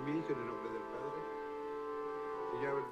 en mí, en el nombre del Padre, y ya...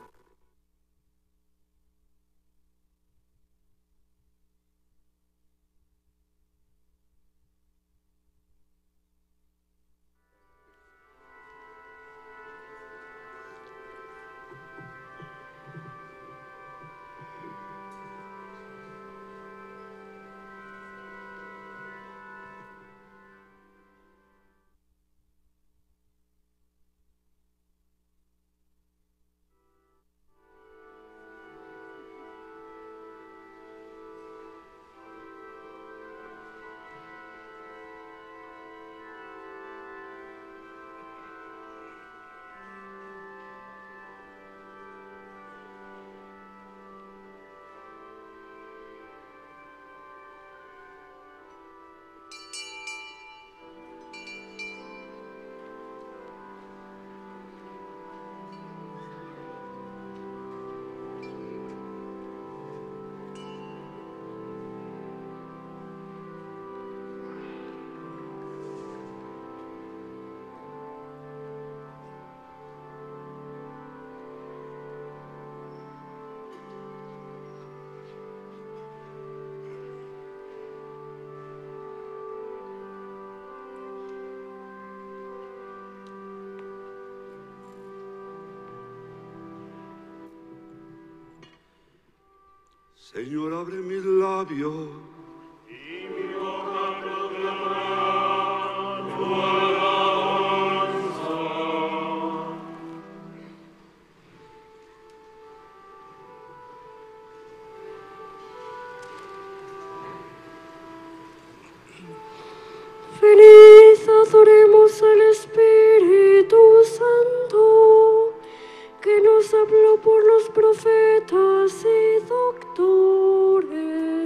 Señor, abre mis labios. Y mi boca proclamará tu alabanza. Feliz adoremos al Espíritu Santo, que nos habló por los profetas y doctores.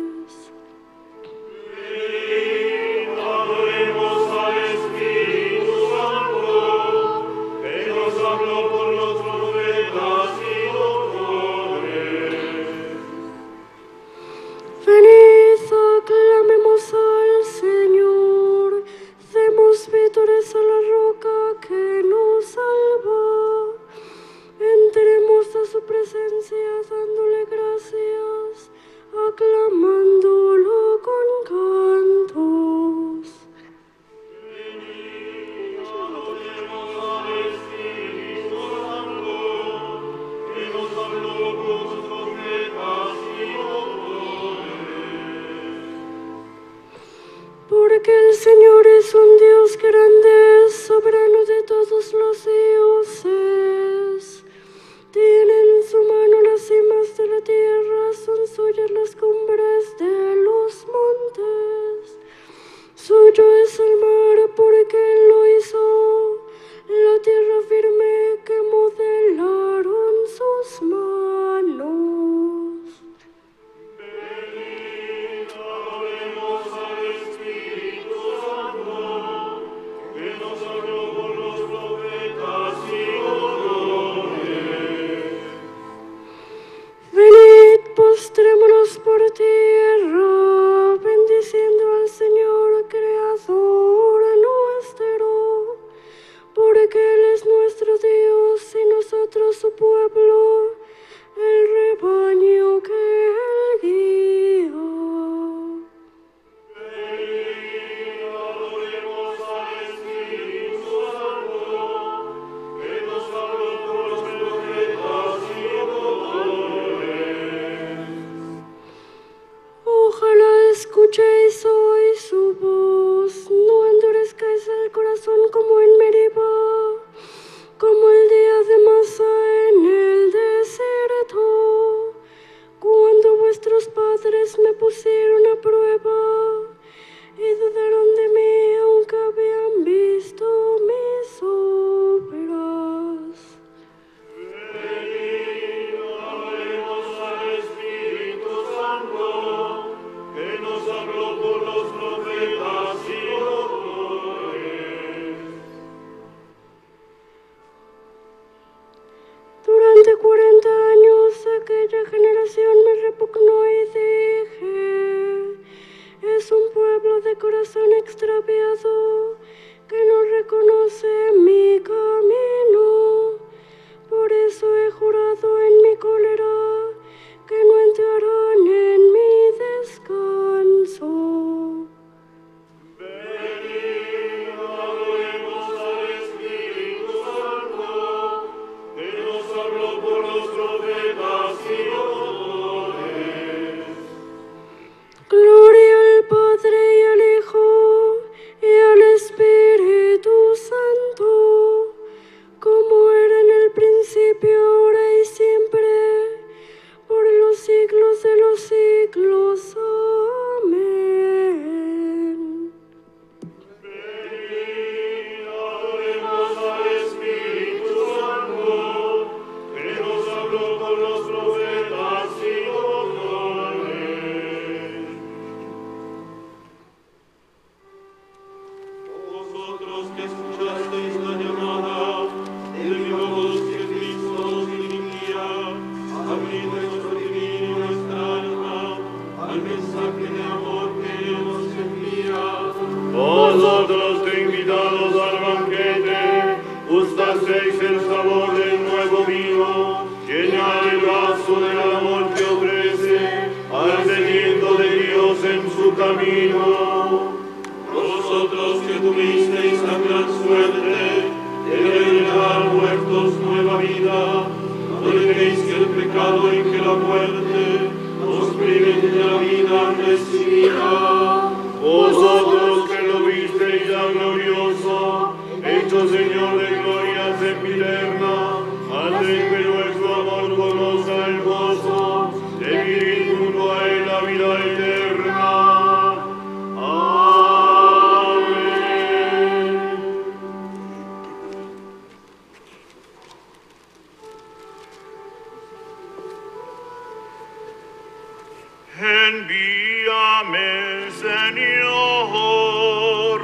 Adoremos al Espíritu Santo, que nos habló por los profetas y doctores. Venid, aclamemos al Señor, demos vítores a la roca que nos salva. Entremos a su presencia dándole gracias, aclamándolo con cantos. Adoremos al Espíritu Santo, que nos habló por los profetas y doctores. Porque el Señor es un Dios grande, soberano de todos los dioses. Tiene en su mano las cimas de la tierra, son suyas las cumbres de los montes. Suyo es el mar porque Él lo hizo, la tierra firme que modelaron sus manos. Adoremos al Espíritu Santo, que nos habló por los profetas y doctores. Venid, postrémonos por tierra, bendiciendo al Señor, Creador nuestro, porque Él es nuestro Dios y nosotros su pueblo, el rebaño que Él guía. Adoremos al Espíritu Santo, que nos habló por los profetas y doctores. Ojalá escuchéis hoy su voz, no endurezcáis el corazón como en Meribá, como el día de Masá en el desierto, cuando vuestros padres me pusieron a prueba y dudaron de mí aunque habían visto mis obras. Adoremos al Espíritu Santo, que nos habló por los profetas y doctores. Durante 40 años aquella generación me repugnó y dije: es un pueblo de corazón extraviado que no reconoce mi camino. vida. No dejéis que el pecado y que la muerte os priven de la vida recibida. Vosotros que lo visteis ya glorioso, hecho Señor de gloria sempiterna, haced que nuestro amor conozca el gozo de vivir junto a él la vida eterna. Amén. Envíame, Señor.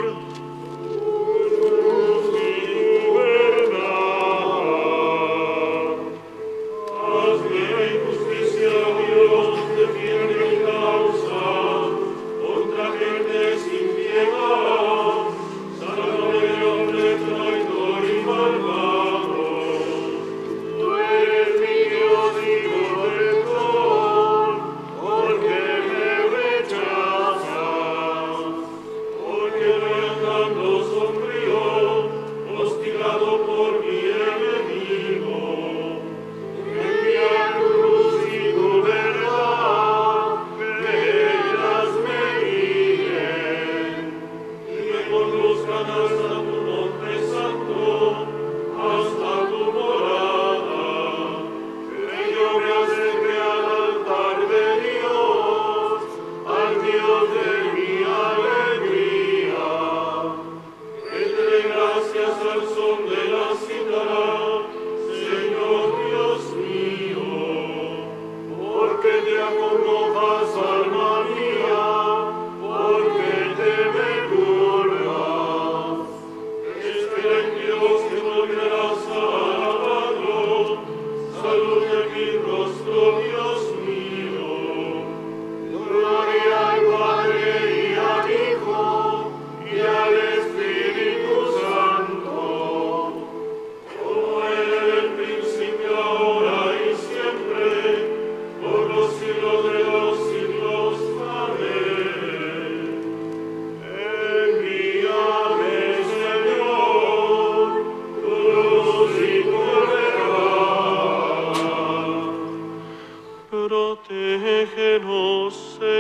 Protégenos,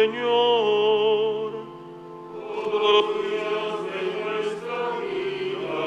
Señor, todos los días de nuestra vida.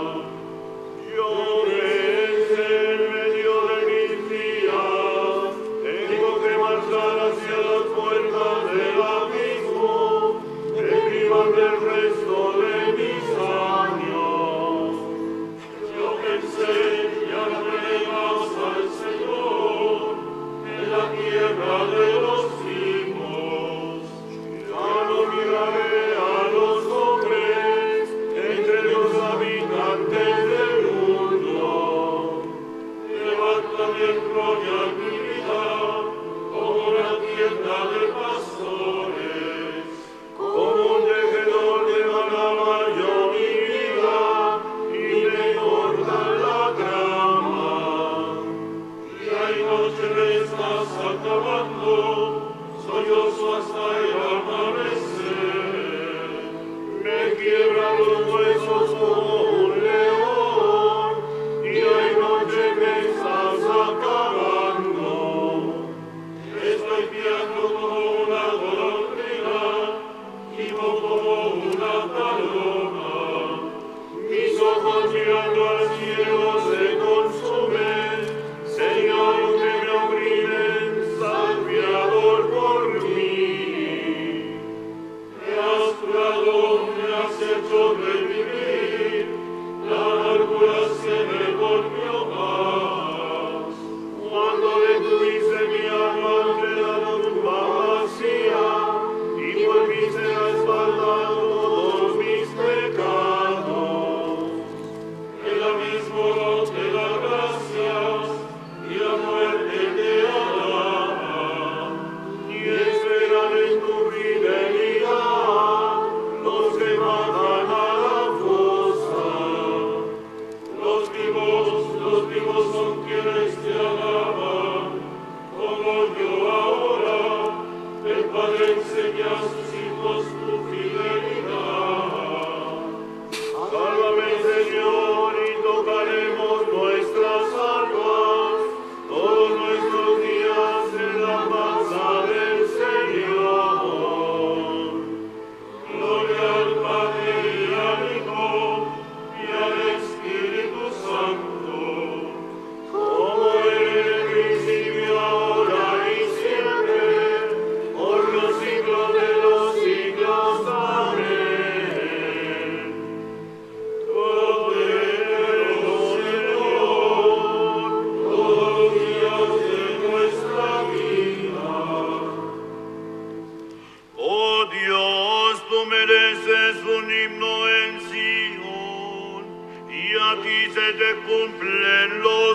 Llores en medio de mis días, tengo que marchar hacia las puertas del abismo, que privan del resto de mis años. Yo pensé, ya no veremos al Señor en la tierra de los vivos. Ya no miraré a los hombres entre los habitantes del mundo. Levántame en gloria mi vida, como una tienda de pastores, como un tejedor devanaba yo mi vida, y me cortan la trama. Día y noche me estás acabando, sollozo hasta el amanecer. Me quiebran los huesos como un león, día y noche me estás acabando. Estoy piando como una golondrina, vivo como una paloma. Mis ojos mirando al cielo se consumen, Señor, que me oprimen, salviador.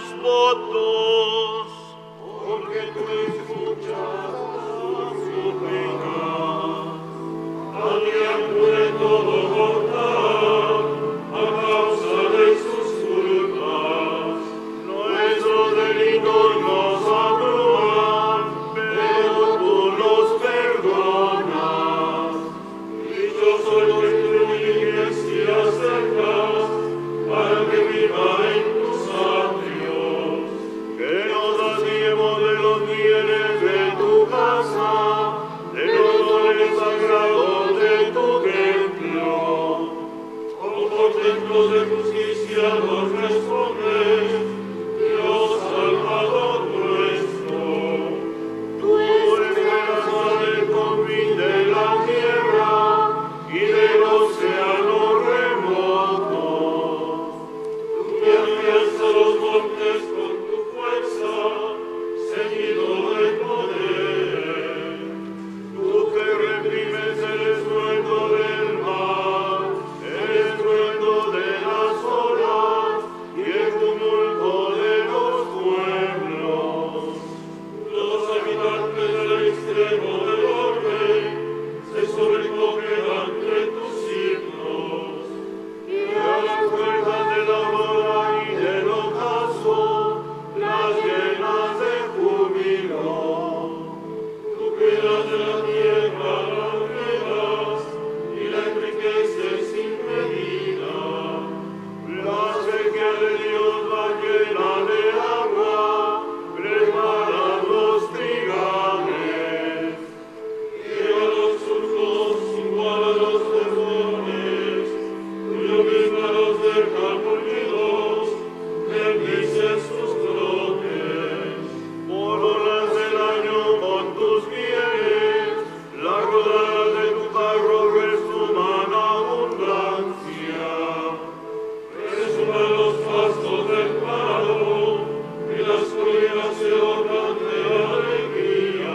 los votos, porque tú escuchas su pena. Al día de todo mortal, a causa de sus culpas, nuestros delitos nos abruman, pero tú los perdonas. Dichoso el que tu iglesia acercas, para que viva en tus atrios, que nos saciemos de los bienes de tu casa, de los dones sagrados de tu templo. Como por templos de justicia nos respondes, Dios Salvador nuestro. Tú esperanza del confín de la tierra y del océano remoto. Tú que afianzas los montes con tu fuerza, ceñido de poder. Tú que reprimes el estruendo del mar, el estruendo de las olas y el tumulto de los pueblos. Los habitantes del extremo del orbe se sobrecogen ante tus himnos, y a las fuerzas de la aurora y del ocaso las llenas de júbilo. Tú creas de la tierra las velas y la enriqueces sin medida. La sequía de Dios va llena de agua, preparan los trigales. Lleva los surcos igual a los temores, tuyo mismo los deja mullidos, bendice sus brotes. Coronas del año con tus bienes, las rodadas de tu carro resuman abundancia. Resuman los pastos del prado, y las colinas se ornan de alegría.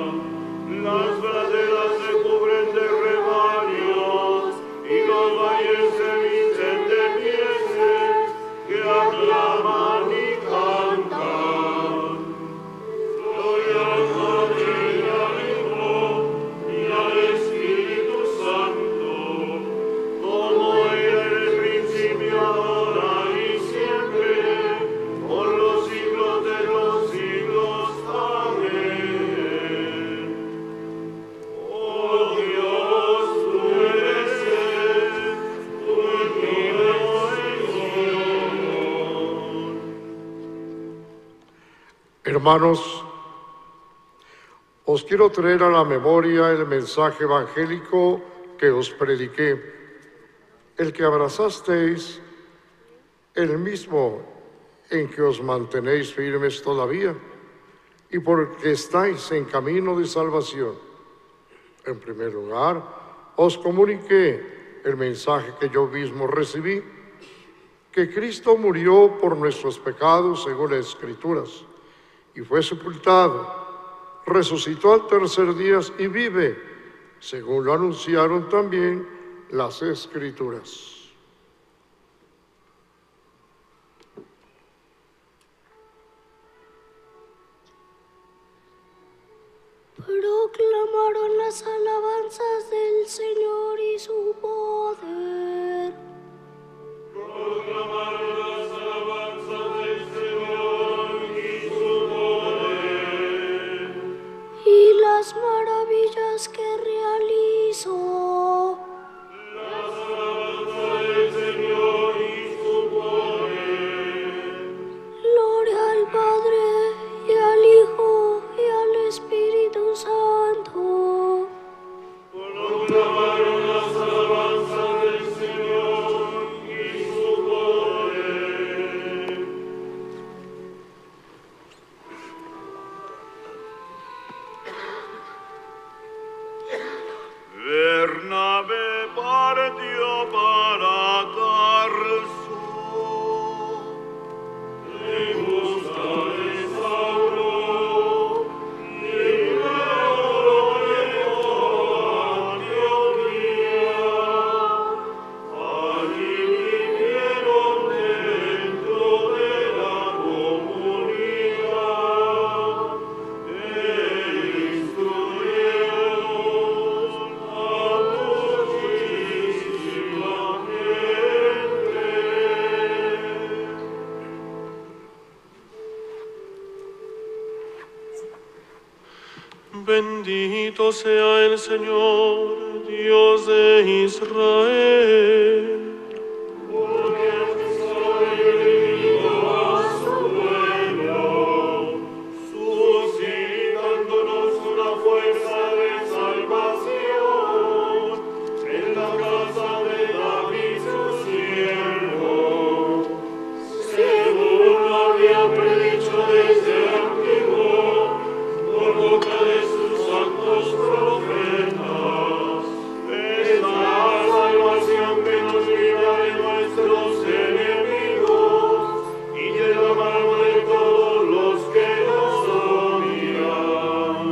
Las praderas se cubren de rebaños, y los valles se visten de pieles que aclaman y cantan. Gloria al Padre y al Hijo y al Espíritu Santo, como era en el principio, ahora y siempre, por los siglos de los siglos. Amén. Oh Dios, tú eres Él, tú eres Señor. Hermanos, os quiero traer a la memoria el mensaje evangélico que os prediqué, el que abrazasteis, el mismo en que os mantenéis firmes todavía, y porque estáis en camino de salvación. En primer lugar, os comuniqué el mensaje que yo mismo recibí, que Cristo murió por nuestros pecados según las Escrituras, y fue sepultado, resucitó al tercer día y vive, según lo anunciaron también las Escrituras. Proclamaron las alabanzas del Señor y su poder. Proclamaron las alabanzas del Señor y su poder. Y las maravillas que realizó. Las alabanzas del Señor y su poder. Gloria al Padre y al Hijo y al Espíritu Santo. Proclamaron las alabanzas Bendito sea el Señor, Dios de Israel. Porque ha redimido a su pueblo, suscitándonos una fuerza de salvación en la casa de David su siervo, según lo había predicho desde antiguo por boca de sus santos profetas. Es la salvación que nos libra de nuestros enemigos y de la mano de todos los que nos odian.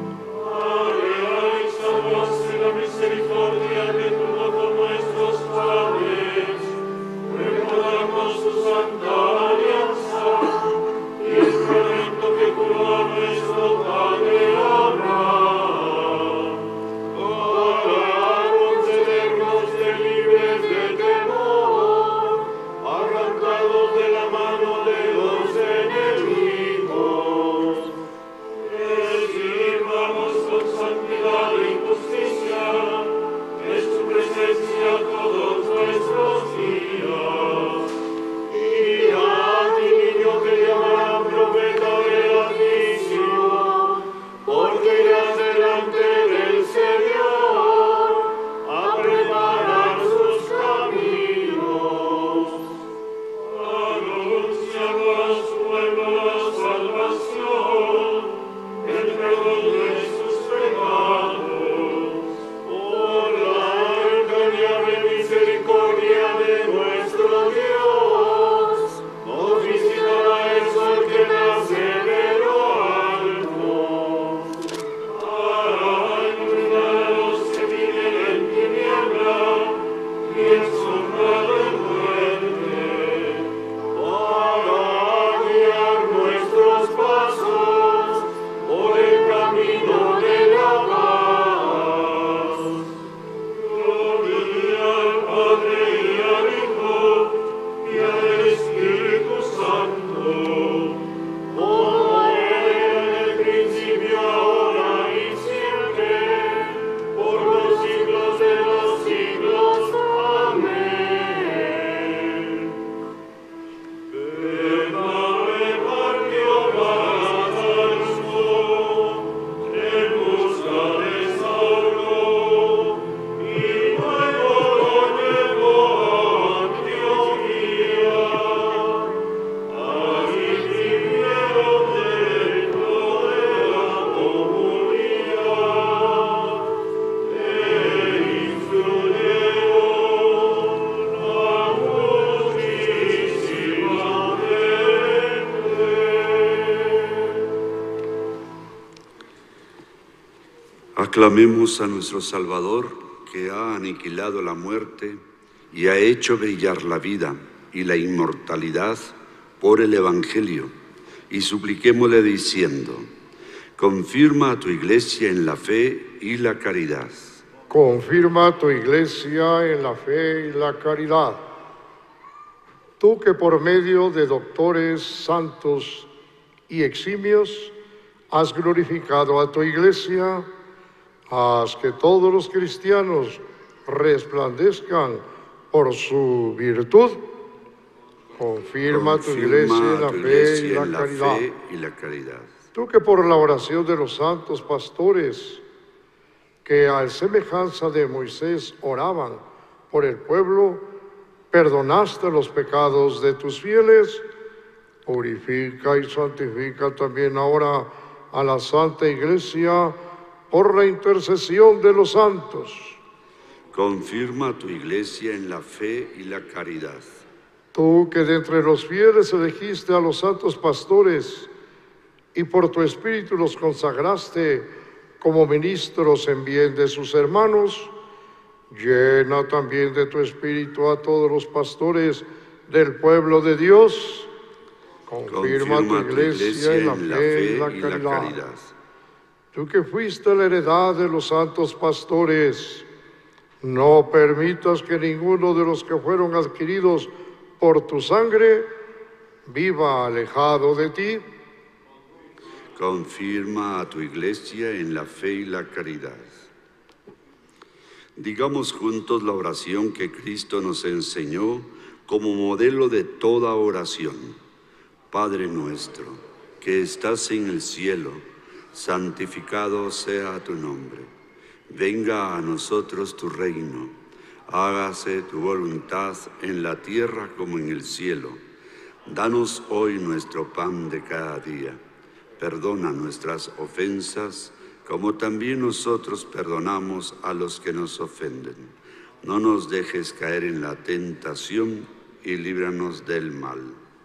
Realizamos la misericordia que tuvo con nuestros padres, recordamos su santa alianza y el juramento que juró a nuestro padre Abraham, para concedernos de libres de temor, arrancados de la mano de los enemigos, que sirvamos con santidad y justicia en su presencia todos nuestros días. Y a ti, niño, que llamarán profeta del Altísimo, porque irás delante del Señor a preparar sus caminos. Anunciando a su pueblo la salvación, el perdón de sus pecados, por la entrañable misericordia de nuestro Dios, nos visitará el sol que nace de lo alto, para iluminar a los que viven en tiniebla y en sombra de muerte, para guiar nuestros pasos por el camino de la paz. Gloria al Padre y al Hijo y al Espíritu Santo, como era en el principio, ahora y siempre, por los siglos de los siglos. Amén. Vename partio Basalzo, en busca de Saulo, y luego lo llevó a Antioquía. Allí vivieron dentro de la comunidad, e instruyeron a muchísima gente. Aclamemos a nuestro Salvador, que ha aniquilado la muerte y ha hecho brillar la vida y la inmortalidad por el Evangelio, y supliquémosle diciendo: confirma a tu Iglesia en la fe y la caridad. Confirma tu iglesia en la fe y la caridad. Tú que por medio de doctores santos y eximios has glorificado a tu iglesia, haz que todos los cristianos resplandezcan por su virtud. Confirma tu iglesia en la fe y la caridad. Tú que por la oración de los santos pastores, que a semejanza de Moisés oraban por el pueblo, perdonaste los pecados de tus fieles, purifica y santifica también ahora a la Santa Iglesia por la intercesión de los santos. Confirma tu Iglesia en la fe y la caridad. Tú que de entre los fieles elegiste a los santos pastores y por tu espíritu los consagraste como ministros en bien de sus hermanos, llena también de tu espíritu a todos los pastores del pueblo de Dios. Confirma tu iglesia en la fe y la caridad. Tú que fuiste la heredad de los santos pastores, no permitas que ninguno de los que fueron adquiridos por tu sangre viva alejado de ti. confirma a tu iglesia en la fe y la caridad. Digamos juntos la oración que Cristo nos enseñó como modelo de toda oración. Padre nuestro, que estás en el cielo, santificado sea tu nombre. Venga a nosotros tu reino. Hágase tu voluntad en la tierra como en el cielo. Danos hoy nuestro pan de cada día. Perdona nuestras ofensas, como también nosotros perdonamos a los que nos ofenden. No nos dejes caer en la tentación y líbranos del mal.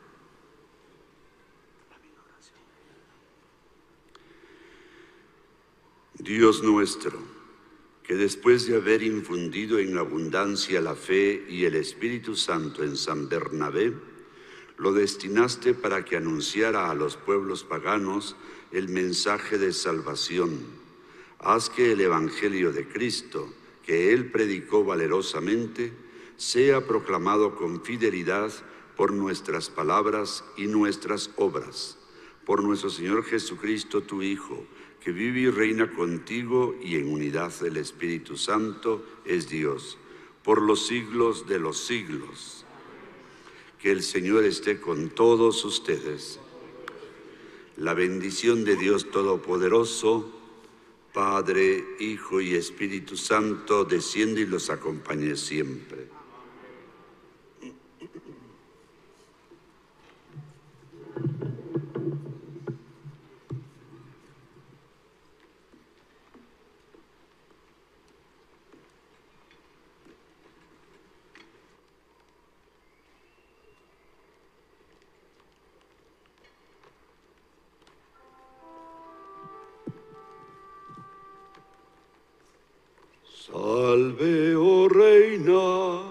Dios nuestro, que después de haber infundido en abundancia la fe y el Espíritu Santo en San Bernabé, lo destinaste para que anunciara a los pueblos paganos el mensaje de salvación. Haz que el Evangelio de Cristo, que él predicó valerosamente, sea proclamado con fidelidad por nuestras palabras y nuestras obras. Por nuestro Señor Jesucristo, tu Hijo, que vive y reina contigo y en unidad del Espíritu Santo, es Dios, por los siglos de los siglos. Que el Señor esté con todos ustedes. La bendición de Dios Todopoderoso, Padre, Hijo y Espíritu Santo, desciende y los acompañe siempre. Salve, oh Reina.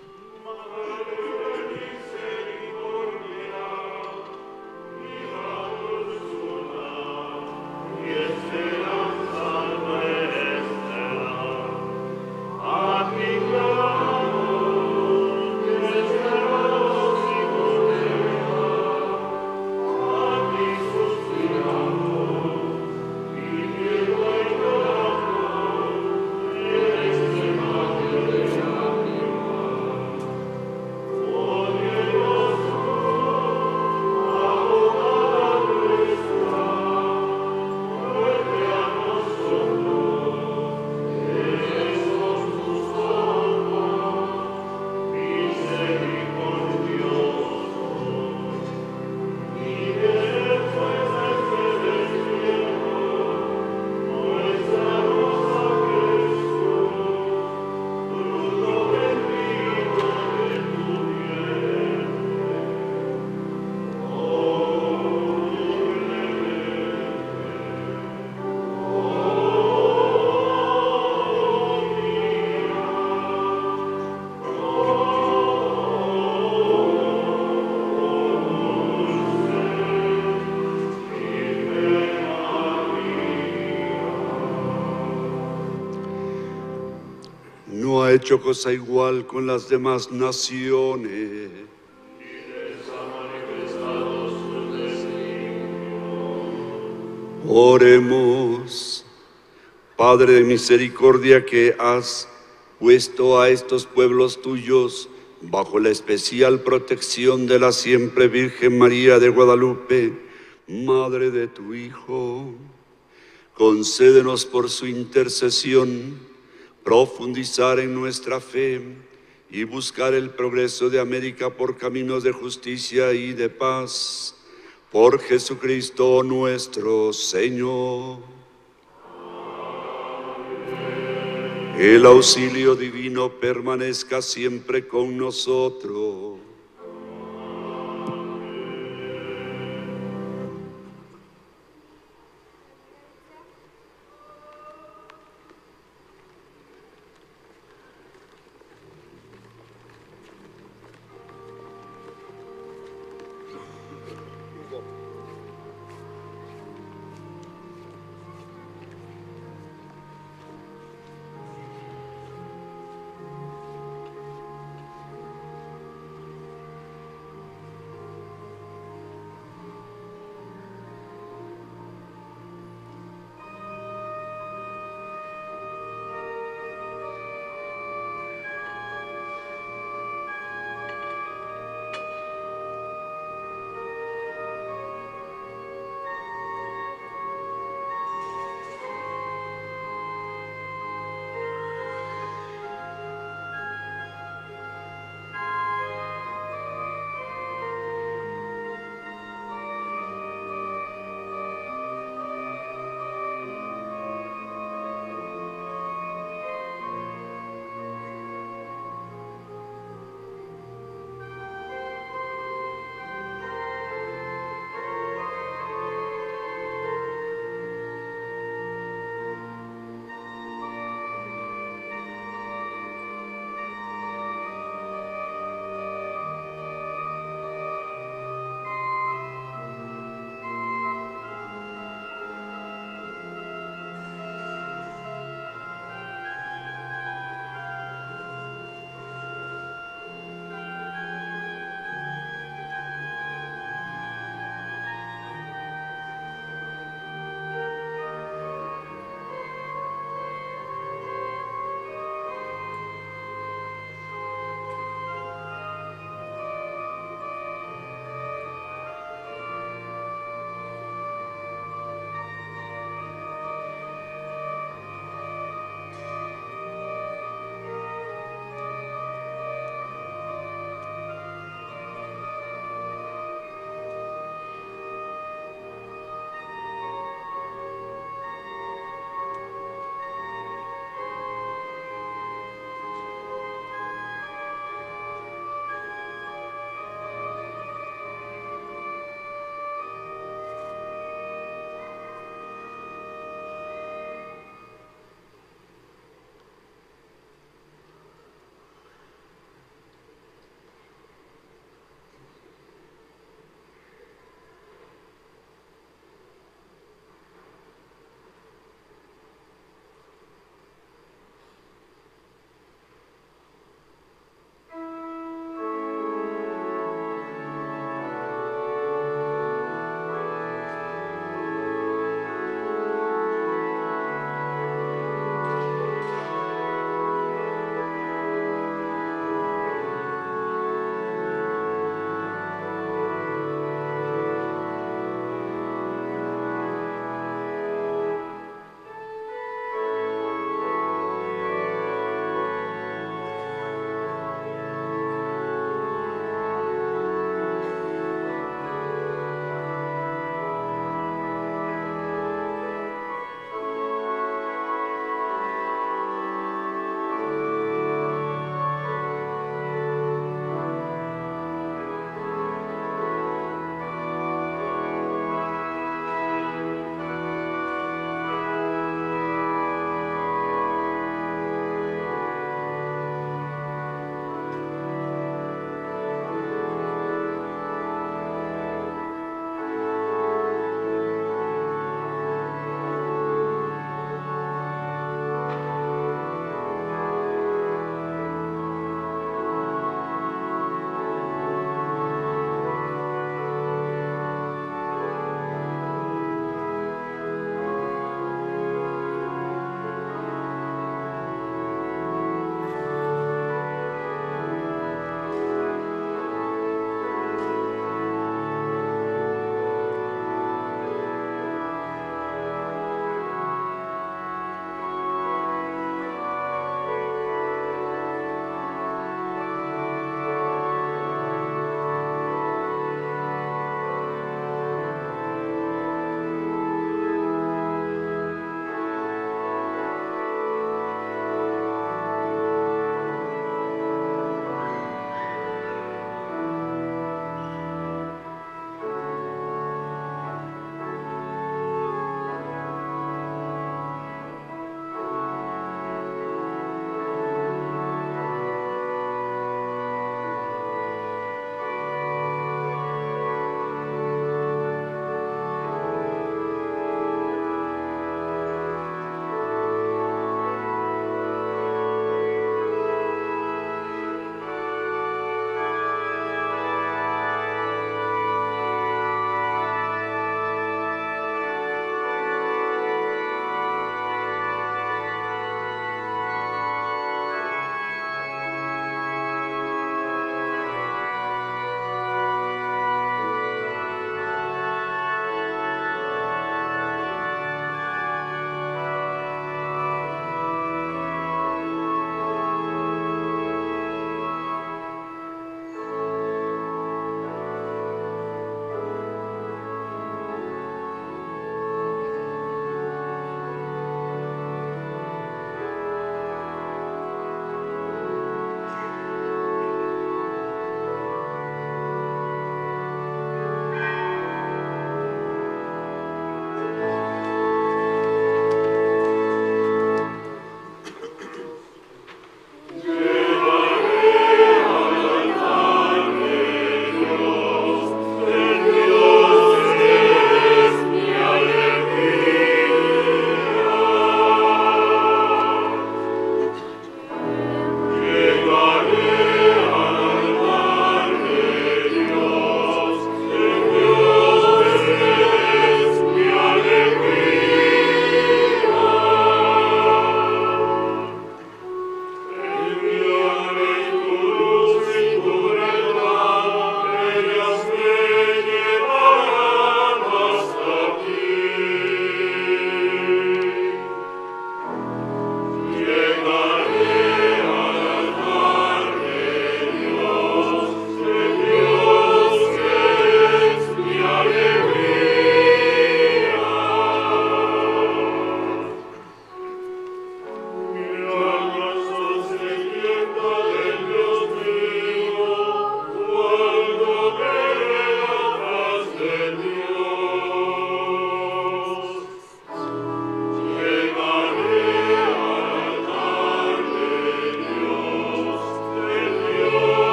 No ha hecho cosa igual con las demás naciones. Oremos. Padre de misericordia, que has puesto a estos pueblos tuyos bajo la especial protección de la siempre Virgen María de Guadalupe, Madre de tu Hijo, concédenos por su intercesión profundizar en nuestra fe y buscar el progreso de América por caminos de justicia y de paz. Por Jesucristo nuestro Señor. Amén. El auxilio divino permanezca siempre con nosotros.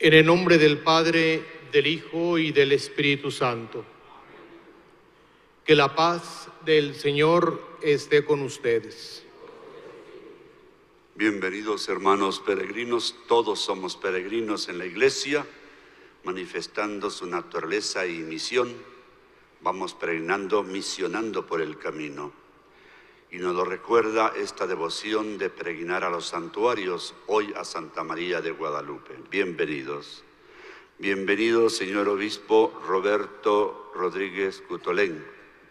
En el nombre del Padre, del Hijo y del Espíritu Santo. Que la paz del Señor esté con ustedes. Bienvenidos hermanos peregrinos, todos somos peregrinos en la Iglesia, manifestando su naturaleza y misión. Vamos peregrinando, misionando por el camino. Y nos lo recuerda esta devoción de peregrinar a los santuarios, hoy a Santa María de Guadalupe. Bienvenidos. Bienvenido, señor obispo Roberto Rodríguez Cutolén,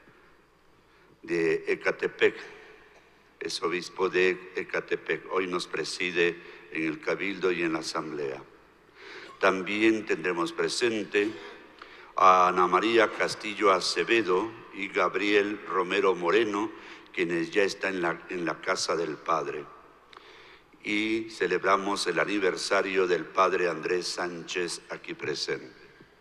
de Ecatepec. Es obispo de Ecatepec. Hoy nos preside en el Cabildo y en la Asamblea. También tendremos presente a Ana María Castillo Acevedo y Gabriel Romero Moreno, quienes ya están en la casa del Padre. Y celebramos el aniversario del Padre Andrés Sánchez aquí presente.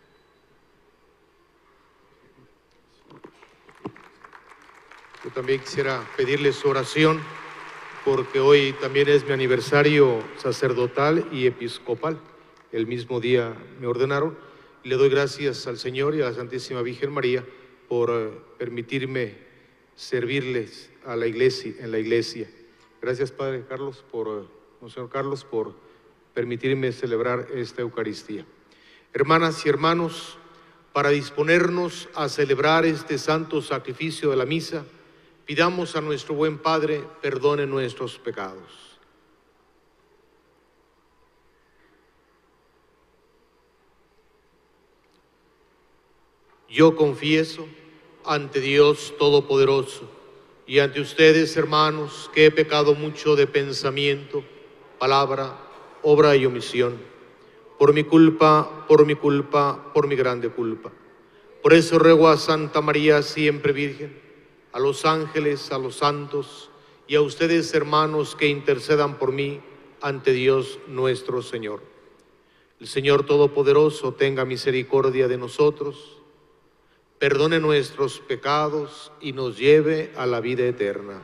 Yo también quisiera pedirles su oración, porque hoy también es mi aniversario sacerdotal y episcopal. El mismo día me ordenaron. Y le doy gracias al Señor y a la Santísima Virgen María por permitirme servirles a la iglesia, en la iglesia. Gracias, Padre Carlos, Monseñor Carlos, por permitirme celebrar esta Eucaristía. Hermanas y hermanos, para disponernos a celebrar este santo sacrificio de la misa, pidamos a nuestro buen Padre perdone nuestros pecados. Yo confieso ante Dios Todopoderoso y ante ustedes, hermanos, que he pecado mucho de pensamiento, palabra, obra y omisión, por mi culpa, por mi grande culpa. Por eso ruego a Santa María, siempre Virgen, a los ángeles, a los santos y a ustedes, hermanos, que intercedan por mí ante Dios nuestro Señor. El Señor Todopoderoso tenga misericordia de nosotros, perdone nuestros pecados y nos lleve a la vida eterna.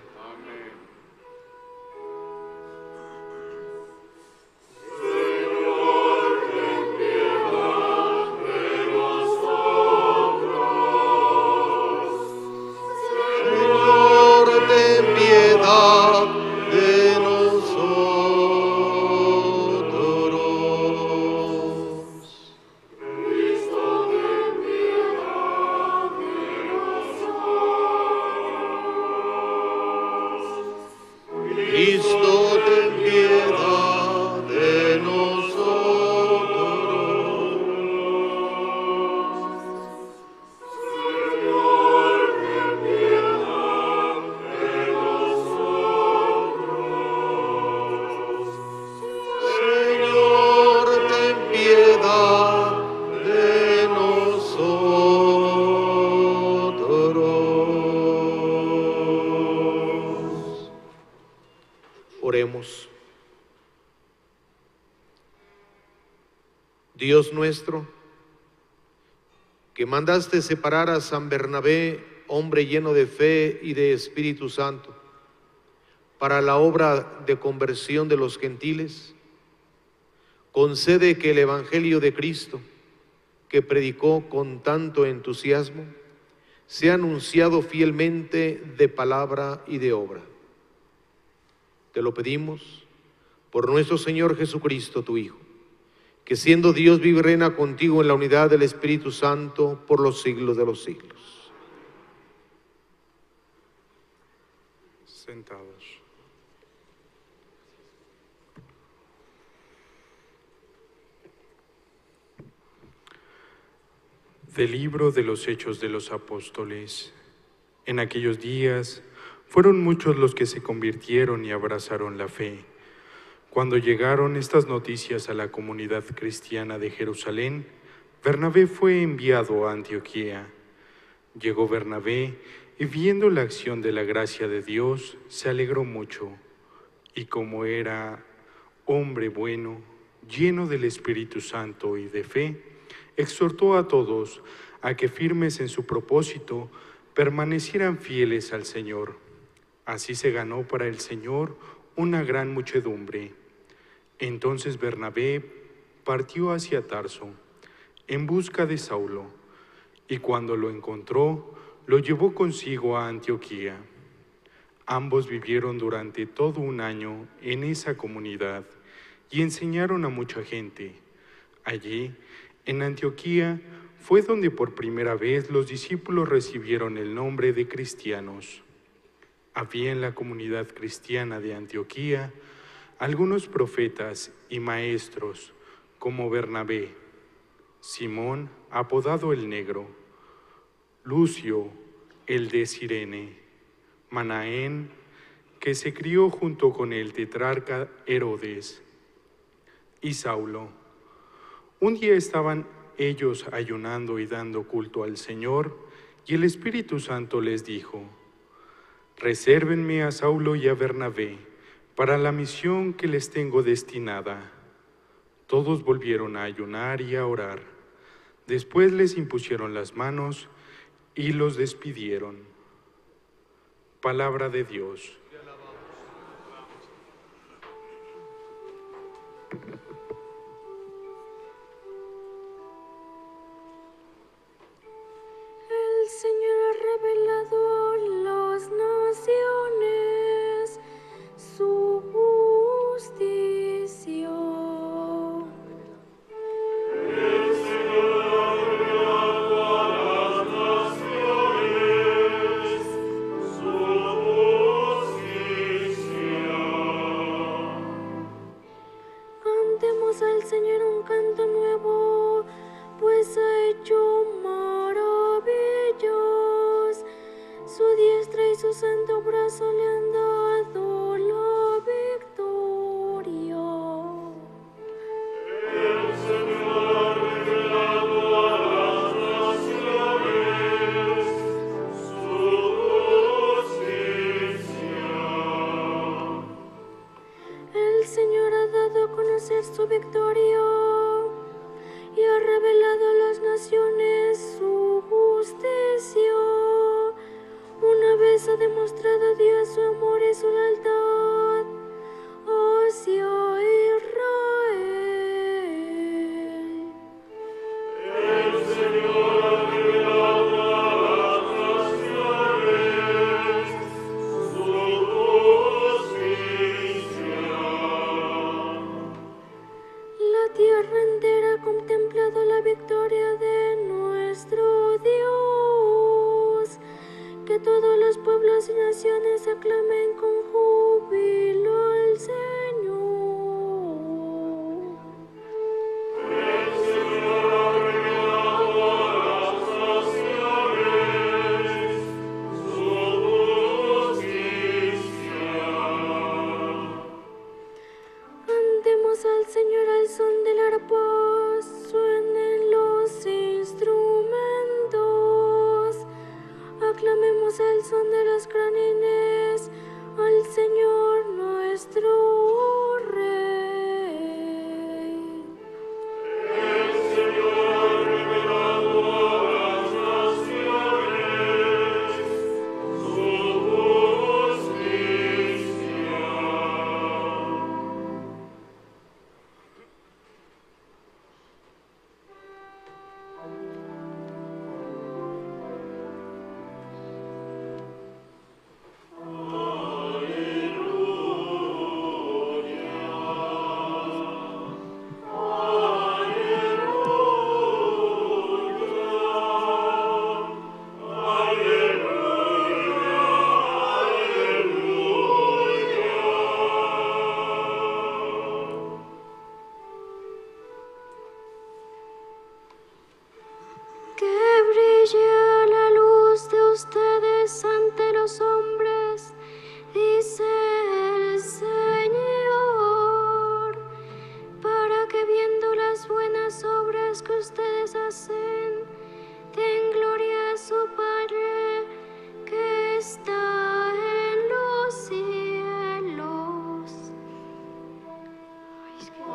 Oremos. Dios nuestro, que mandaste separar a San Bernabé, hombre lleno de fe y de Espíritu Santo, para la obra de conversión de los gentiles, concede que el Evangelio de Cristo, que predicó con tanto entusiasmo, sea anunciado fielmente de palabra y de obra. Te lo pedimos por nuestro Señor Jesucristo, tu Hijo, que siendo Dios vive y reina contigo en la unidad del Espíritu Santo por los siglos de los siglos. Sentados. Del libro de los Hechos de los Apóstoles. En aquellos días fueron muchos los que se convirtieron y abrazaron la fe. Cuando llegaron estas noticias a la comunidad cristiana de Jerusalén, Bernabé fue enviado a Antioquía. Llegó Bernabé y viendo la acción de la gracia de Dios, se alegró mucho. Y como era hombre bueno, lleno del Espíritu Santo y de fe, exhortó a todos a que firmes en su propósito permanecieran fieles al Señor. Así se ganó para el Señor una gran muchedumbre. Entonces Bernabé partió hacia Tarso en busca de Saulo, y cuando lo encontró, lo llevó consigo a Antioquía. Ambos vivieron durante todo un año en esa comunidad y enseñaron a mucha gente. Allí, en Antioquía, fue donde por primera vez los discípulos recibieron el nombre de cristianos. Había en la comunidad cristiana de Antioquía algunos profetas y maestros, como Bernabé, Simón, apodado el Negro, Lucio, el de Cirene, Manaén, que se crió junto con el tetrarca Herodes, y Saulo. Un día estaban ellos ayunando y dando culto al Señor, y el Espíritu Santo les dijo: «Resérvenme a Saulo y a Bernabé para la misión que les tengo destinada». Todos volvieron a ayunar y a orar. Después les impusieron las manos y los despidieron. Palabra de Dios. El Señor ha revelado a las naciones su justicia. El Señor ha revelado a las naciones su justicia. Cantemos al Señor un canto nuevo, pues ha hecho maravillas. Su diestra y su santo brazo le han dado la victoria. El Señor ha revelado a las naciones su justicia. El Señor ha dado a conocer su victoria y ha revelado a las naciones su justicia. Una vez ha demostrado Dios su amor y su lealtad hacia Israel. El Señor ha revelado a las naciones su justicia. La tierra entera ha contemplado la victoria de nuestro Dios. Que todos los pueblos y naciones aclamen con júbilo al Señor. El Señor ha revelado a las naciones su justicia. Cantemos al Señor al son del arpa, suenen los instrumentos. Aclamemos al son de los cranines al Señor nuestro Rey. El Señor ha revelado a las naciones su justicia. Que brille la luz de ustedes ante los hombres, dice el Señor, para que viendo las buenas obras que ustedes hacen, den gloria a su Padre que está en los cielos. Ay, es que...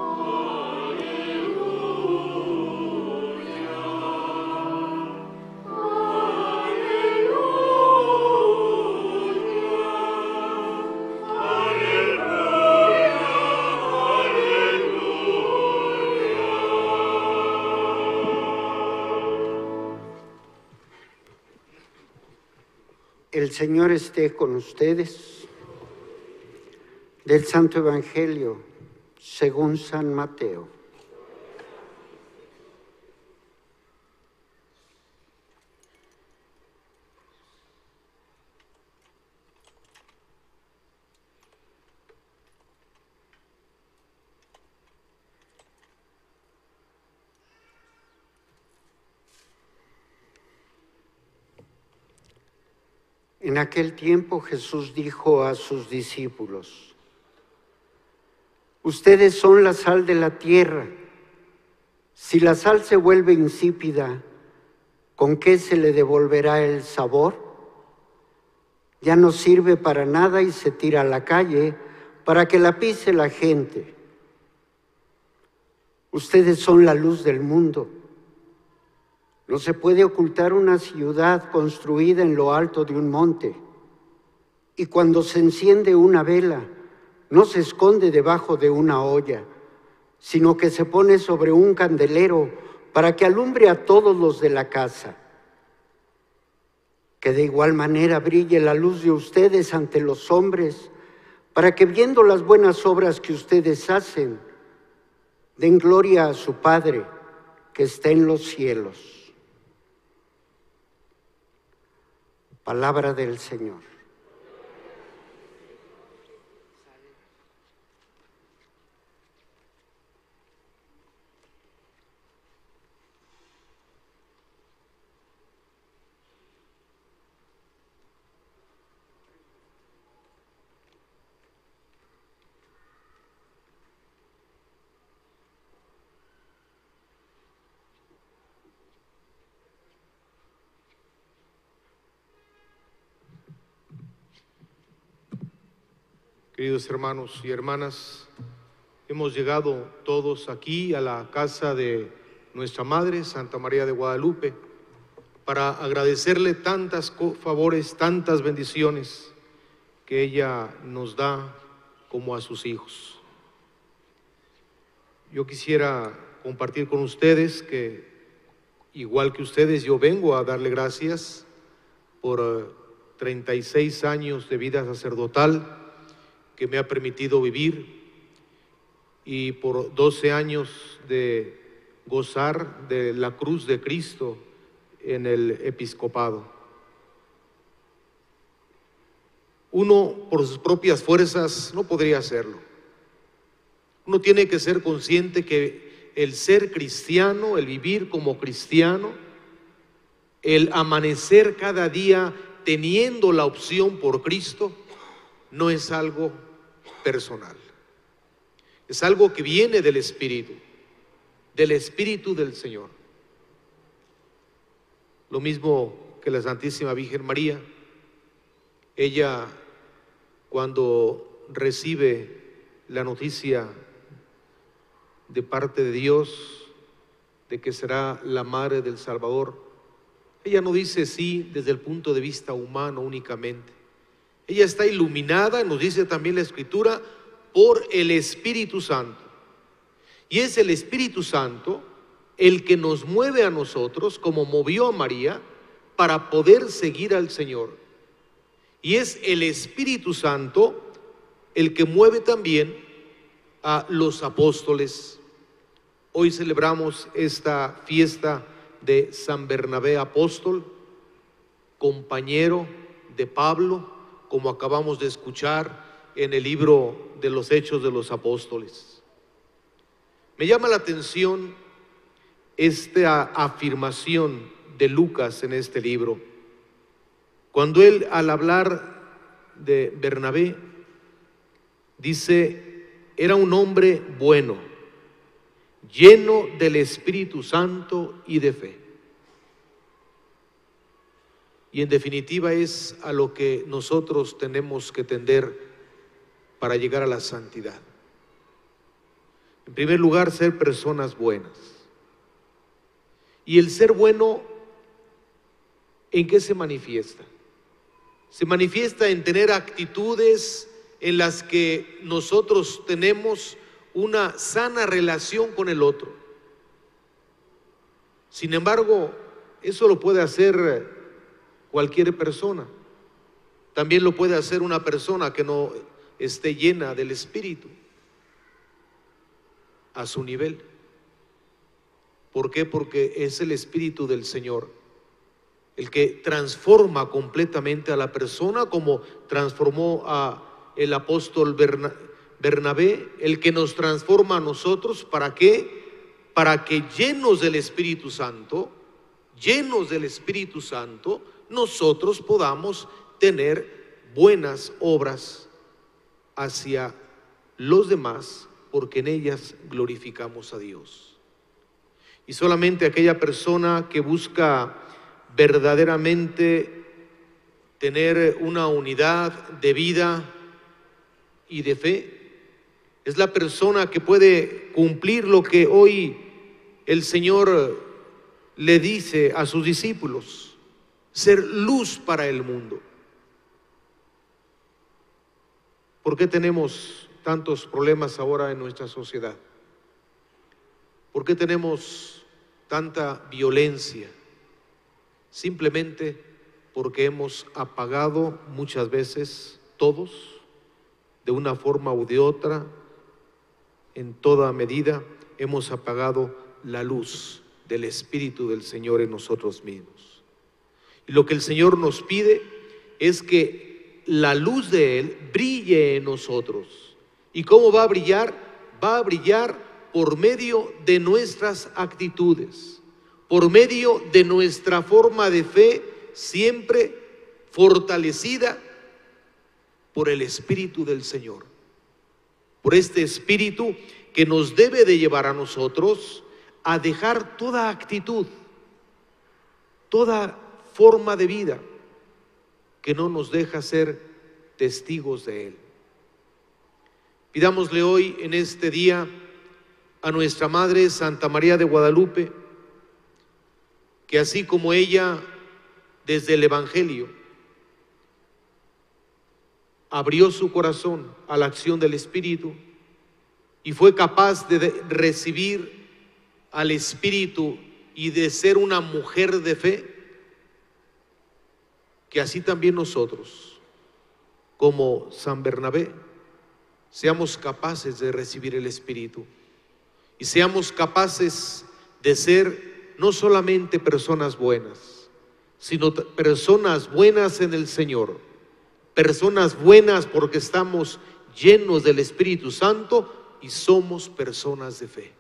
El Señor esté con ustedes. Del Santo Evangelio según San Mateo. En aquel tiempo Jesús dijo a sus discípulos: ustedes son la sal de la tierra. Si la sal se vuelve insípida, ¿con qué se le devolverá el sabor? Ya no sirve para nada y se tira a la calle para que la pise la gente. Ustedes son la luz del mundo. No se puede ocultar una ciudad construida en lo alto de un monte. Y cuando se enciende una vela, no se esconde debajo de una olla, sino que se pone sobre un candelero para que alumbre a todos los de la casa. Que de igual manera brille la luz de ustedes ante los hombres, para que viendo las buenas obras que ustedes hacen, den gloria a su Padre que está en los cielos. Palabra del Señor. Queridos hermanos y hermanas, hemos llegado todos aquí a la casa de nuestra Madre, Santa María de Guadalupe, para agradecerle tantos favores, tantas bendiciones que ella nos da como a sus hijos. Yo quisiera compartir con ustedes que, igual que ustedes, yo vengo a darle gracias por 36 años de vida sacerdotal que me ha permitido vivir y por 12 años de gozar de la cruz de Cristo en el episcopado. Uno, por sus propias fuerzas, no podría hacerlo. Uno tiene que ser consciente que el ser cristiano, el vivir como cristiano, el amanecer cada día teniendo la opción por Cristo, no es algo personal. Es algo que viene del Espíritu del Señor. Lo mismo que la Santísima Virgen María. Ella, cuando recibe la noticia de parte de Dios de que será la madre del Salvador, ella no dice sí desde el punto de vista humano únicamente. Ella está iluminada, nos dice también la Escritura, por el Espíritu Santo. Y es el Espíritu Santo el que nos mueve a nosotros, como movió a María, para poder seguir al Señor. Y es el Espíritu Santo el que mueve también a los apóstoles. Hoy celebramos esta fiesta de San Bernabé Apóstol, compañero de Pablo, como acabamos de escuchar en el libro de los Hechos de los Apóstoles. Me llama la atención esta afirmación de Lucas en este libro, cuando él, al hablar de Bernabé, dice: era un hombre bueno, lleno del Espíritu Santo y de fe. Y en definitiva es a lo que nosotros tenemos que tender para llegar a la santidad. En primer lugar, ser personas buenas. Y el ser bueno, ¿en qué se manifiesta? Se manifiesta en tener actitudes en las que nosotros tenemos una sana relación con el otro. Sin embargo, eso lo puede hacer cualquier persona. También lo puede hacer una persona que no esté llena del Espíritu a su nivel. ¿Por qué? Porque es el Espíritu del Señor el que transforma completamente a la persona, como transformó a el apóstol Bernabé, el que nos transforma a nosotros. ¿Para qué? Para que llenos del Espíritu Santo, nosotros podamos tener buenas obras hacia los demás, porque en ellas glorificamos a Dios. Y solamente aquella persona que busca verdaderamente tener una unidad de vida y de fe, es la persona que puede cumplir lo que hoy el Señor le dice a sus discípulos: ser luz para el mundo. ¿Por qué tenemos tantos problemas ahora en nuestra sociedad? ¿Por qué tenemos tanta violencia? Simplemente porque hemos apagado muchas veces, todos, de una forma u de otra, en toda medida, hemos apagado la luz del Espíritu del Señor en nosotros mismos. Y lo que el Señor nos pide es que la luz de Él brille en nosotros. ¿Y cómo va a brillar? Va a brillar por medio de nuestras actitudes, por medio de nuestra forma de fe, siempre fortalecida por el Espíritu del Señor, por este Espíritu que nos debe de llevar a nosotros a dejar toda actitud, toda forma de vida que no nos deja ser testigos de Él. Pidámosle hoy, en este día, a nuestra Madre Santa María de Guadalupe, que así como ella, desde el Evangelio, abrió su corazón a la acción del Espíritu y fue capaz de recibir al Espíritu y de ser una mujer de fe, que así también nosotros, como San Bernabé, seamos capaces de recibir el Espíritu y seamos capaces de ser no solamente personas buenas, sino personas buenas en el Señor, personas buenas porque estamos llenos del Espíritu Santo y somos personas de fe.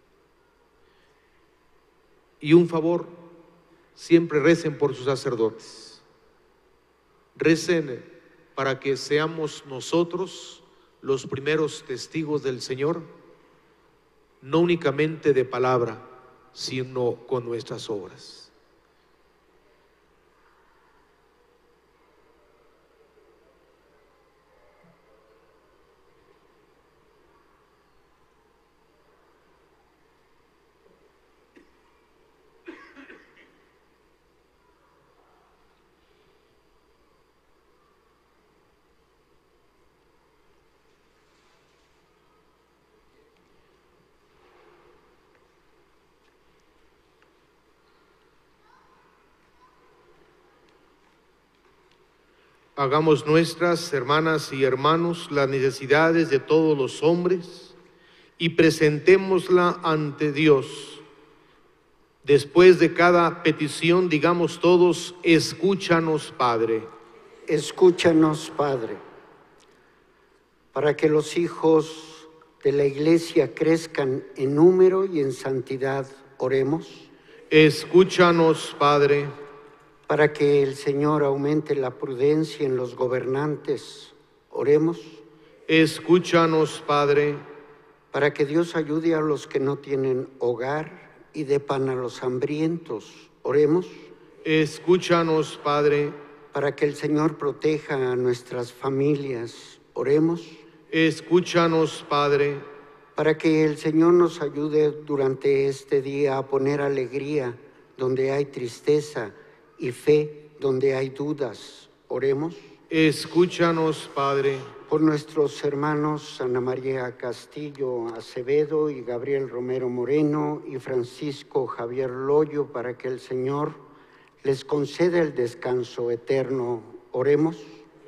Y un favor, siempre recen por sus sacerdotes, recen para que seamos nosotros los primeros testigos del Señor, no únicamente de palabra, sino con nuestras obras. Hagamos nuestras, hermanas y hermanos, las necesidades de todos los hombres y presentémosla ante Dios. Después de cada petición, digamos todos: escúchanos, Padre. Escúchanos, Padre, para que los hijos de la Iglesia crezcan en número y en santidad, oremos. Escúchanos, Padre. Para que el Señor aumente la prudencia en los gobernantes, oremos. Escúchanos, Padre. Para que Dios ayude a los que no tienen hogar y dé pan a los hambrientos, oremos. Escúchanos, Padre. Para que el Señor proteja a nuestras familias, oremos. Escúchanos, Padre. Para que el Señor nos ayude durante este día a poner alegría donde hay tristeza y fe donde hay dudas, oremos. Escúchanos, Padre. Por nuestros hermanos Ana María Castillo Acevedo y Gabriel Romero Moreno y Francisco Javier Loyo, para que el Señor les conceda el descanso eterno, oremos.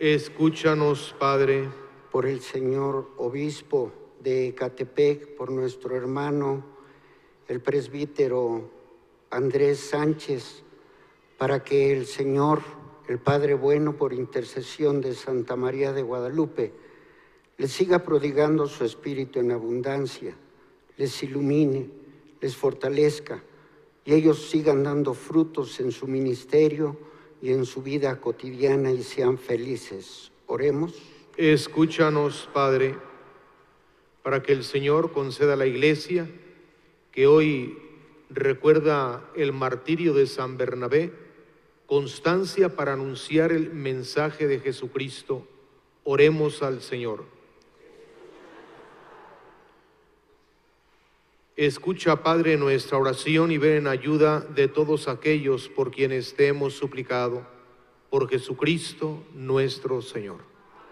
Escúchanos, Padre. Por el señor obispo de Ecatepec, por nuestro hermano, el presbítero Andrés Sánchez, para que el Señor, el Padre bueno, por intercesión de Santa María de Guadalupe, les siga prodigando su espíritu en abundancia, les ilumine, les fortalezca, y ellos sigan dando frutos en su ministerio y en su vida cotidiana y sean felices. Oremos. Escúchanos, Padre, para que el Señor conceda a la Iglesia, que hoy recuerda el martirio de San Bernabé, constancia para anunciar el mensaje de Jesucristo. Oremos al Señor. Escucha, Padre, nuestra oración y ven en ayuda de todos aquellos por quienes te hemos suplicado, por Jesucristo nuestro Señor.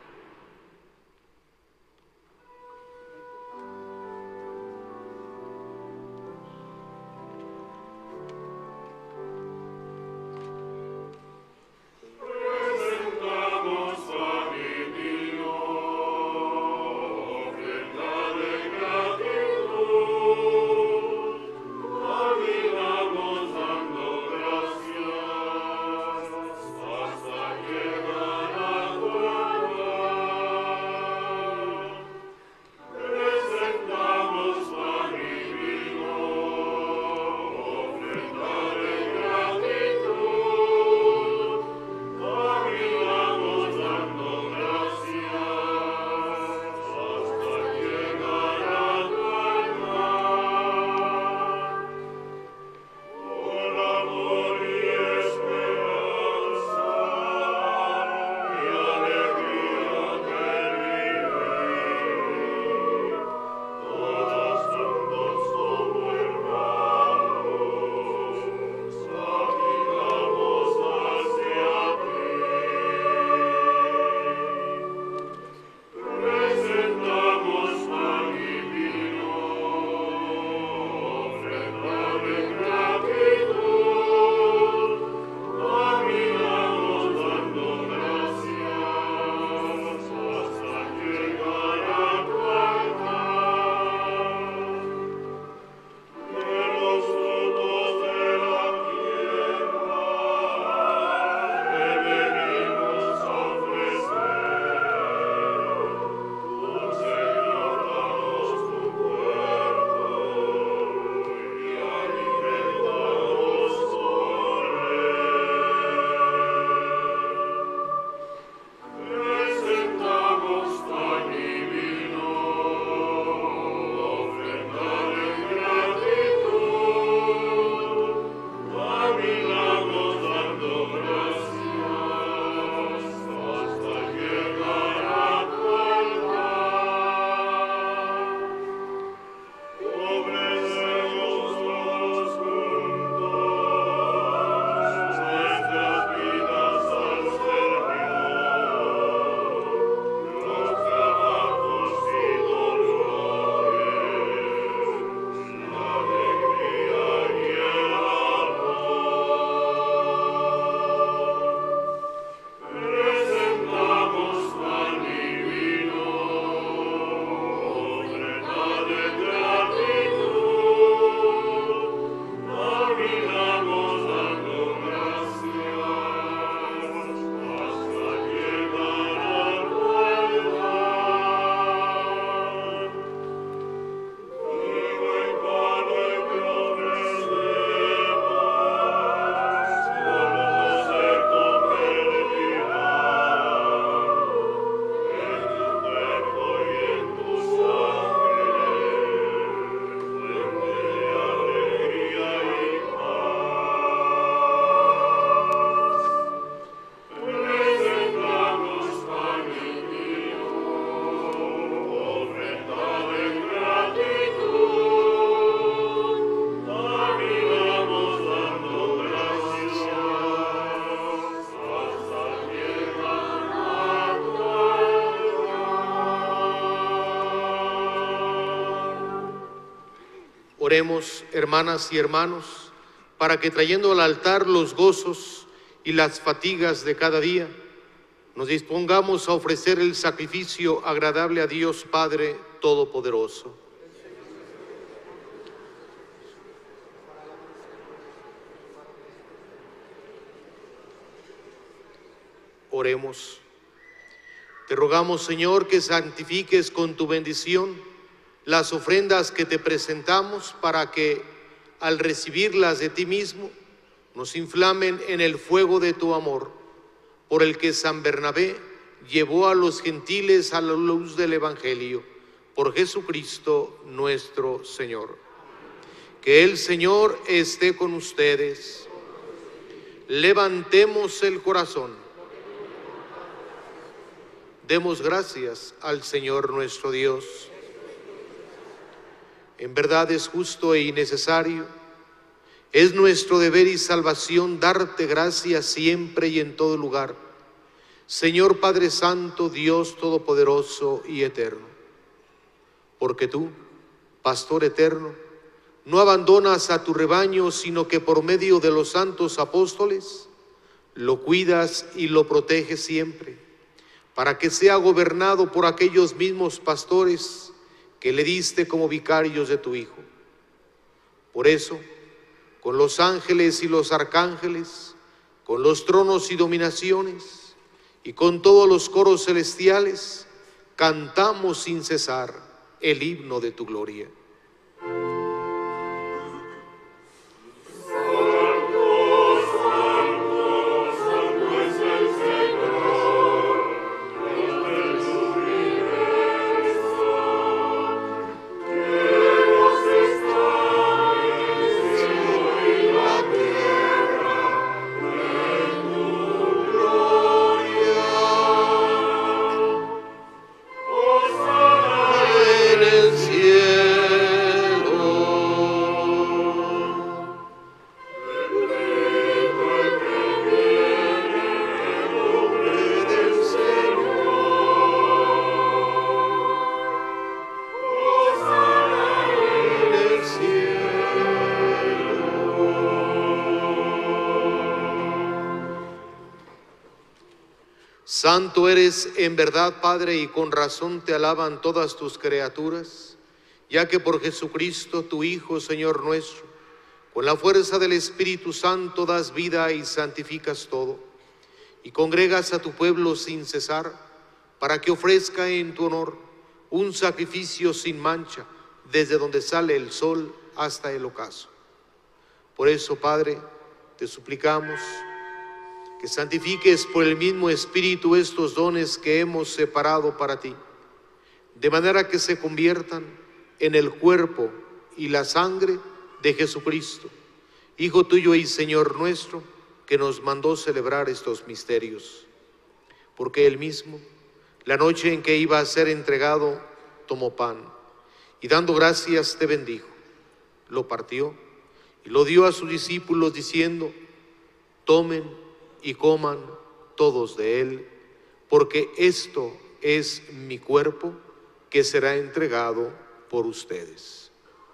Oremos, hermanas y hermanos, para que trayendo al altar los gozos y las fatigas de cada día, nos dispongamos a ofrecer el sacrificio agradable a Dios Padre Todopoderoso. Oremos. Te rogamos, Señor, que santifiques con tu bendición las ofrendas que te presentamos para que, al recibirlas de ti mismo, nos inflamen en el fuego de tu amor, por el que San Bernabé llevó a los gentiles a la luz del Evangelio, por Jesucristo nuestro Señor. Que el Señor esté con ustedes. Levantemos el corazón. Demos gracias al Señor nuestro Dios. En verdad es justo e innecesario, es nuestro deber y salvación darte gracias siempre y en todo lugar, Señor Padre Santo, Dios Todopoderoso y Eterno. Porque tú, Pastor eterno, no abandonas a tu rebaño, sino que por medio de los santos apóstoles lo cuidas y lo proteges siempre, para que sea gobernado por aquellos mismos pastores que le diste como vicarios de tu Hijo. Por eso, con los ángeles y los arcángeles, con los tronos y dominaciones, y con todos los coros celestiales, cantamos sin cesar el himno de tu gloria. Santo eres en verdad, Padre, y con razón te alaban todas tus criaturas, ya que por Jesucristo, tu Hijo, Señor nuestro, con la fuerza del Espíritu Santo das vida y santificas todo, y congregas a tu pueblo sin cesar, para que ofrezca en tu honor un sacrificio sin mancha, desde donde sale el sol hasta el ocaso. Por eso, Padre, te suplicamos que santifiques por el mismo Espíritu estos dones que hemos separado para ti, de manera que se conviertan en el cuerpo y la sangre de Jesucristo, Hijo tuyo y Señor nuestro, que nos mandó celebrar estos misterios. Porque él mismo, la noche en que iba a ser entregado, tomó pan, y dando gracias te bendijo, lo partió y lo dio a sus discípulos diciendo: tomen y coman todos de él, porque esto es mi cuerpo que será entregado por ustedes.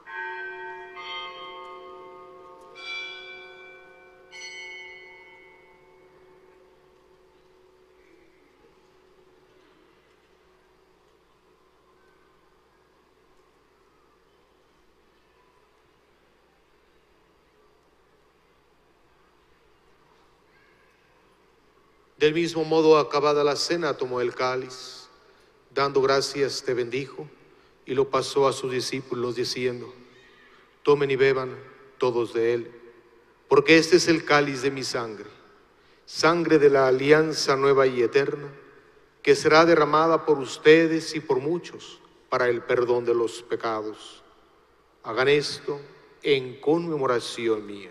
Del mismo modo, acabada la cena, tomó el cáliz, dando gracias te bendijo, y lo pasó a sus discípulos diciendo: tomen y beban todos de él, porque este es el cáliz de mi sangre, sangre de la alianza nueva y eterna, que será derramada por ustedes y por muchos para el perdón de los pecados. Hagan esto en conmemoración mía.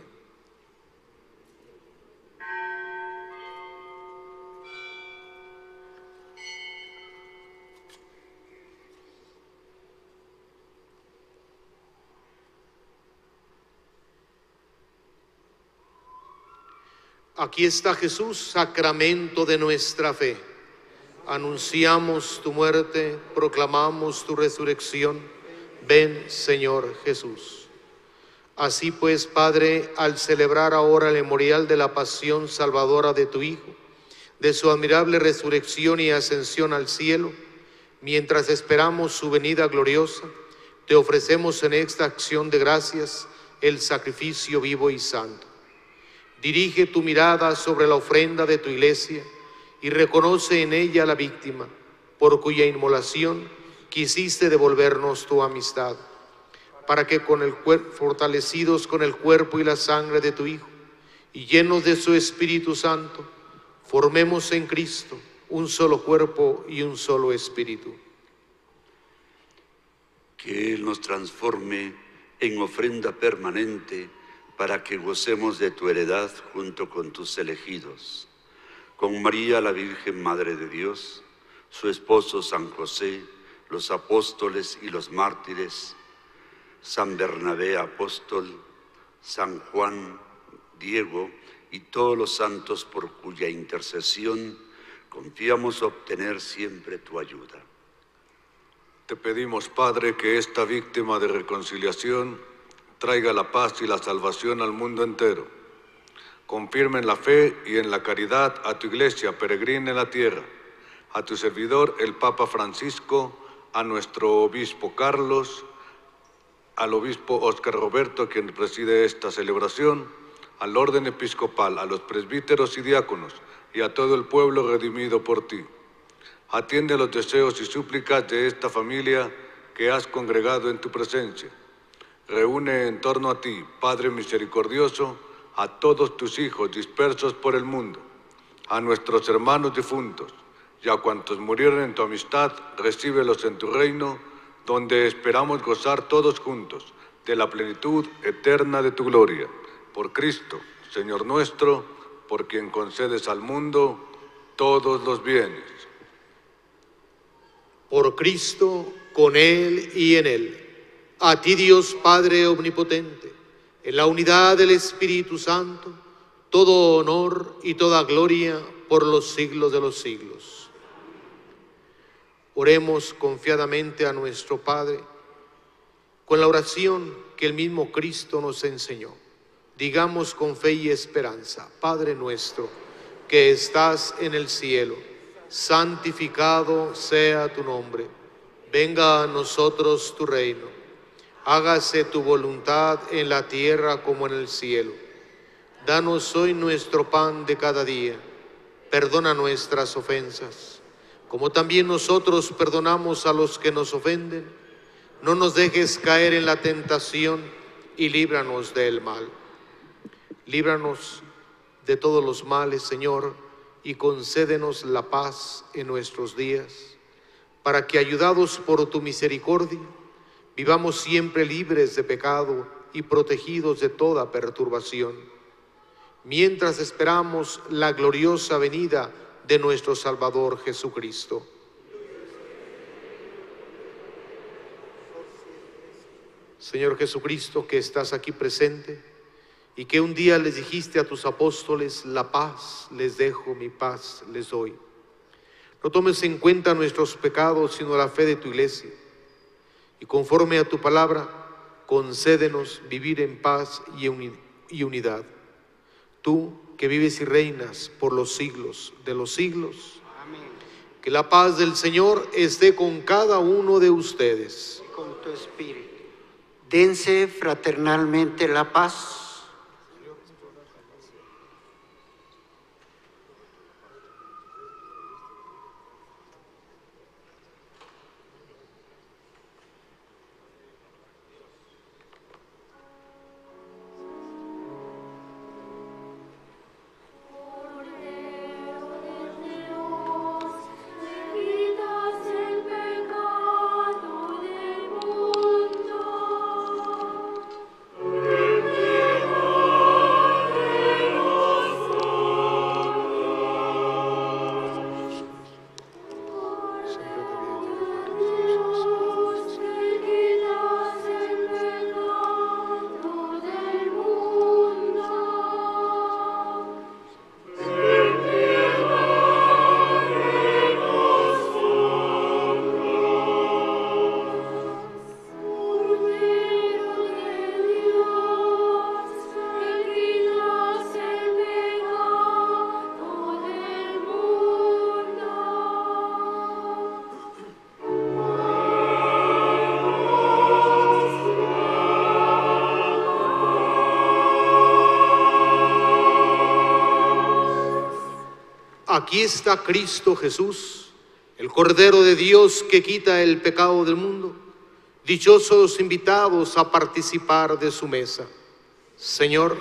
Aquí está Jesús, sacramento de nuestra fe. Anunciamos tu muerte, proclamamos tu resurrección. Ven, Señor Jesús. Así pues, Padre, al celebrar ahora el memorial de la pasión salvadora de tu Hijo, de su admirable resurrección y ascensión al cielo, mientras esperamos su venida gloriosa, te ofrecemos en esta acción de gracias el sacrificio vivo y santo. Dirige tu mirada sobre la ofrenda de tu iglesia y reconoce en ella la víctima, por cuya inmolación quisiste devolvernos tu amistad, para que fortalecidos con el cuerpo y la sangre de tu Hijo y llenos de su Espíritu Santo, formemos en Cristo un solo cuerpo y un solo espíritu. Que Él nos transforme en ofrenda permanente para que gocemos de tu heredad junto con tus elegidos. Con María, la Virgen Madre de Dios, su esposo San José, los apóstoles y los mártires, San Bernabé apóstol, San Juan, Diego y todos los santos por cuya intercesión confiamos obtener siempre tu ayuda. Te pedimos, Padre, que esta víctima de reconciliación traiga la paz y la salvación al mundo entero. Confirma en la fe y en la caridad a tu iglesia peregrina en la tierra, a tu servidor el Papa Francisco, a nuestro obispo Carlos, al obispo Óscar Roberto, quien preside esta celebración, al orden episcopal, a los presbíteros y diáconos, y a todo el pueblo redimido por ti. Atiende los deseos y súplicas de esta familia que has congregado en tu presencia. Reúne en torno a ti, Padre misericordioso, a todos tus hijos dispersos por el mundo, a nuestros hermanos difuntos, y a cuantos murieron en tu amistad, recíbelos en tu reino, donde esperamos gozar todos juntos de la plenitud eterna de tu gloria. Por Cristo, Señor nuestro, por quien concedes al mundo todos los bienes. Por Cristo, con Él y en Él. A ti, Dios Padre omnipotente, en la unidad del Espíritu Santo, todo honor y toda gloria por los siglos de los siglos. Oremos confiadamente a nuestro Padre, con la oración que el mismo Cristo nos enseñó. Digamos con fe y esperanza: Padre nuestro, que estás en el cielo, santificado sea tu nombre. Venga a nosotros tu reino. Hágase tu voluntad en la tierra como en el cielo. Danos hoy nuestro pan de cada día. Perdona nuestras ofensas, como también nosotros perdonamos a los que nos ofenden. No nos dejes caer en la tentación y líbranos del mal. Líbranos de todos los males, Señor, y concédenos la paz en nuestros días, para que, ayudados por tu misericordia, vivamos siempre libres de pecado y protegidos de toda perturbación, mientras esperamos la gloriosa venida de nuestro Salvador Jesucristo. Señor Jesucristo, que estás aquí presente y que un día les dijiste a tus apóstoles: la paz les dejo, mi paz les doy. No tomes en cuenta nuestros pecados, sino la fe de tu iglesia. Y conforme a tu palabra, concédenos vivir en paz y unidad. Tú que vives y reinas por los siglos de los siglos. Amén. Que la paz del Señor esté con cada uno de ustedes. Y con tu espíritu. Dense fraternalmente la paz. Ven, aquí está Cristo Jesús, el Cordero de Dios que quita el pecado del mundo. Dichosos los invitados a participar de su mesa. Señor,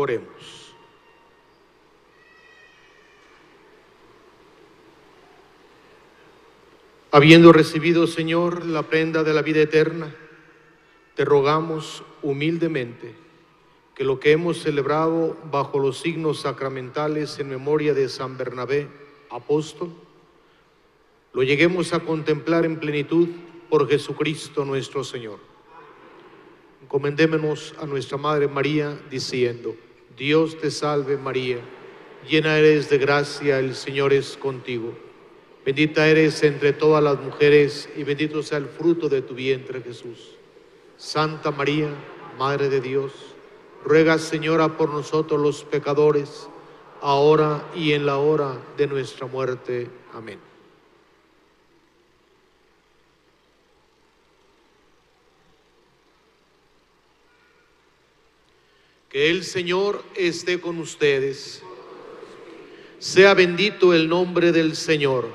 Oremos. Habiendo recibido, Señor, la prenda de la vida eterna, te rogamos humildemente que lo que hemos celebrado bajo los signos sacramentales en memoria de San Bernabé, apóstol, lo lleguemos a contemplar en plenitud por Jesucristo nuestro Señor. Encomendémonos a nuestra Madre María diciendo: Dios te salve María, llena eres de gracia, el Señor es contigo. Bendita eres entre todas las mujeres y bendito sea el fruto de tu vientre, Jesús. Santa María, Madre de Dios, ruega, Señora, por nosotros los pecadores, ahora y en la hora de nuestra muerte. Amén. Que el Señor esté con ustedes. Sea bendito el nombre del Señor.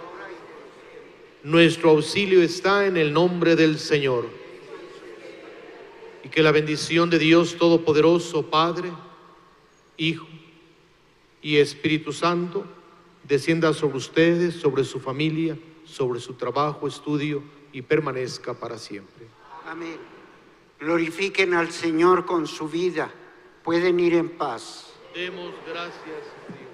Nuestro auxilio está en el nombre del Señor. Y que la bendición de Dios Todopoderoso, Padre, Hijo y Espíritu Santo, descienda sobre ustedes, sobre su familia, sobre su trabajo, estudio y permanezca para siempre. Amén. Glorifiquen al Señor con su vida. Pueden ir en paz. Demos gracias a Dios.